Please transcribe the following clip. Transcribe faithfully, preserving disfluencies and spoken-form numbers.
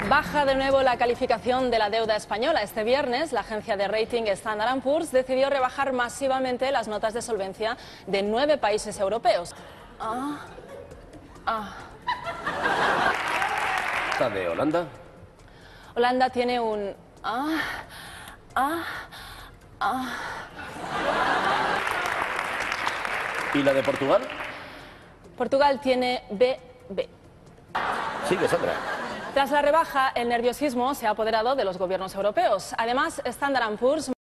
Baja de nuevo la calificación de la deuda española. Este viernes, la agencia de rating Standard and Poor's decidió rebajar masivamente las notas de solvencia de nueve países europeos. Ah, ah. ¿De Holanda? Holanda tiene un ah, ah, ah. ¿Y la de Portugal? Portugal tiene B B. Sigue, Sandra. Tras la rebaja, el nerviosismo se ha apoderado de los gobiernos europeos. Además, Standard and Poor's